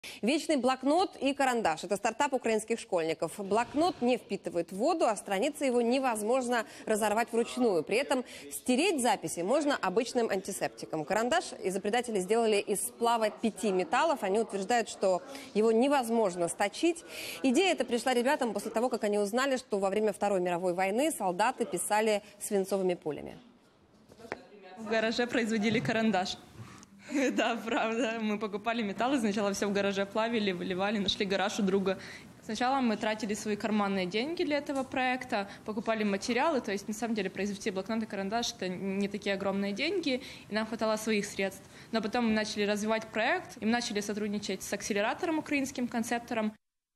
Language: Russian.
Вечный блокнот и карандаш – это стартап украинских школьников. Блокнот не впитывает воду, а страницы его невозможно разорвать вручную. При этом стереть записи можно обычным антисептиком. Карандаш изобретатели сделали из сплава 5 металлов. Они утверждают, что его невозможно сточить. Идея эта пришла ребятам после того, как они узнали, что во время Второй мировой войны солдаты писали свинцовыми пулями. В гараже производили карандаш. Да, правда. Мы покупали металлы, сначала все в гараже плавили, выливали, нашли гараж у друга. Сначала мы тратили свои карманные деньги для этого проекта, покупали материалы, то есть на самом деле произвести блокнот и карандаш – это не такие огромные деньги, и нам хватало своих средств. Но потом мы начали развивать проект, и мы начали сотрудничать с акселератором украинским, концептором.